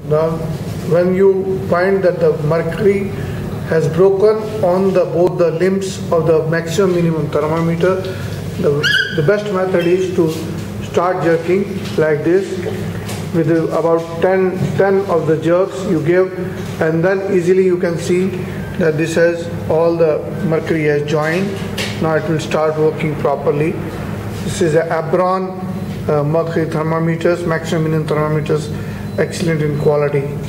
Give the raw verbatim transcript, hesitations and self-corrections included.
Now, when you find that the mercury has broken on the both the limbs of the maximum minimum thermometer, the, the best method is to start jerking like this with about ten, ten of the jerks you give, and then easily you can see that this has all the mercury has joined. Now it will start working properly. This is a Abron uh, mercury thermometers, maximum minimum thermometers, excellent in quality.